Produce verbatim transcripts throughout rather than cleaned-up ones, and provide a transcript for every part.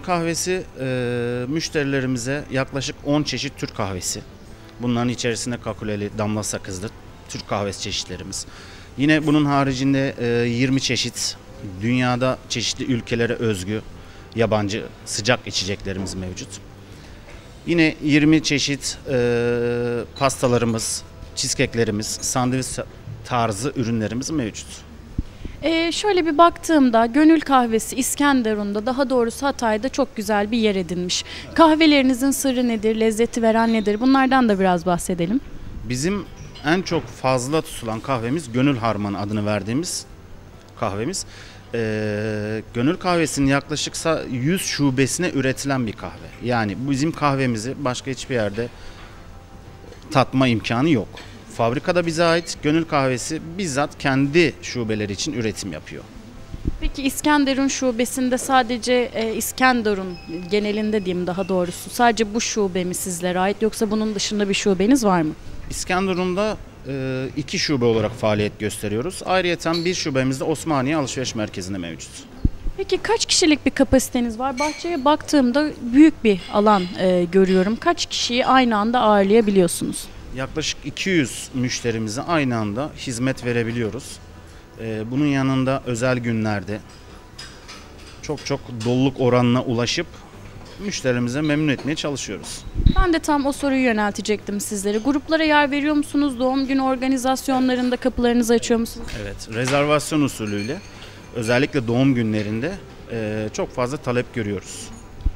Kahvesi e, müşterilerimize yaklaşık on çeşit Türk kahvesi. Bunların içerisinde kakuleli, damla sakızlı Türk kahvesi çeşitlerimiz. Yine bunun haricinde e, yirmi çeşit dünyada çeşitli ülkelere özgü yabancı sıcak içeceklerimiz mevcut. Yine yirmi çeşit e, pastalarımız, cheesecake'lerimiz, sandviç tarzı ürünlerimiz mevcut. Ee, şöyle bir baktığımda Gönül Kahvesi İskenderun'da, daha doğrusu Hatay'da çok güzel bir yer edinmiş. Kahvelerinizin sırrı nedir, lezzeti veren nedir? Bunlardan da biraz bahsedelim. Bizim en çok fazla tutulan kahvemiz Gönül Harmanı adını verdiğimiz kahvemiz. Ee, Gönül Kahvesi'nin yaklaşık yüz şubesine üretilen bir kahve. Yani bizim kahvemizi başka hiçbir yerde tatma imkanı yok. Fabrikada bize ait, Gönül Kahvesi bizzat kendi şubeleri için üretim yapıyor. Peki İskenderun şubesinde sadece e, İskenderun genelinde diyeyim daha doğrusu, sadece bu şube mi sizlere ait, yoksa bunun dışında bir şubeniz var mı? İskenderun'da e, iki şube olarak faaliyet gösteriyoruz. Ayrıyeten bir şubemiz de Osmaniye Alışveriş Merkezi'nde mevcut. Peki kaç kişilik bir kapasiteniz var? Bahçeye baktığımda büyük bir alan e, görüyorum. Kaç kişiyi aynı anda ağırlayabiliyorsunuz? Yaklaşık iki yüz müşterimize aynı anda hizmet verebiliyoruz. Ee, bunun yanında özel günlerde çok çok doluluk oranına ulaşıp müşterimize memnun etmeye çalışıyoruz. Ben de tam o soruyu yöneltecektim sizlere. Gruplara yer veriyor musunuz? Doğum günü organizasyonlarında kapılarınızı açıyor musunuz? Evet, rezervasyon usulüyle özellikle doğum günlerinde e, çok fazla talep görüyoruz.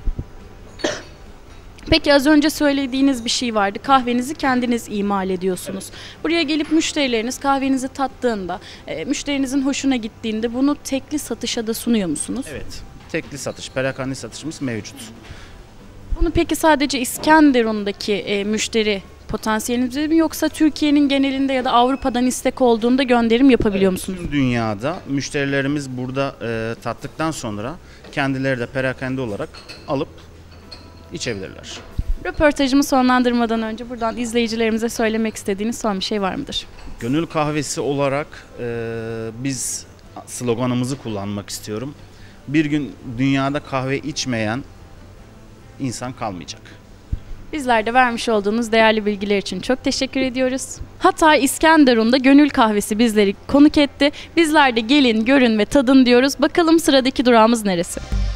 Peki az önce söylediğiniz bir şey vardı. Kahvenizi kendiniz imal ediyorsunuz. Evet. Buraya gelip müşterileriniz kahvenizi tattığında, e, müşterinizin hoşuna gittiğinde bunu tekli satışa da sunuyor musunuz? Evet. Tekli satış, perakende satışımız mevcut. Bunu peki sadece İskenderun'daki e, müşteri potansiyeliniz mi, yoksa Türkiye'nin genelinde ya da Avrupa'dan istek olduğunda gönderim yapabiliyor Evet, musunuz? tüm dünyada müşterilerimiz burada e, tattıktan sonra kendileri de perakende olarak alıp içebilirler. Röportajımı sonlandırmadan önce buradan izleyicilerimize söylemek istediğiniz son bir şey var mıdır? Gönül Kahvesi olarak e, biz sloganımızı kullanmak istiyorum. Bir gün dünyada kahve içmeyen insan kalmayacak. Bizler de vermiş olduğunuz değerli bilgiler için çok teşekkür ediyoruz. Hatay İskenderun'da Gönül Kahvesi bizleri konuk etti. Bizler de gelin, görün ve tadın diyoruz. Bakalım sıradaki durağımız neresi?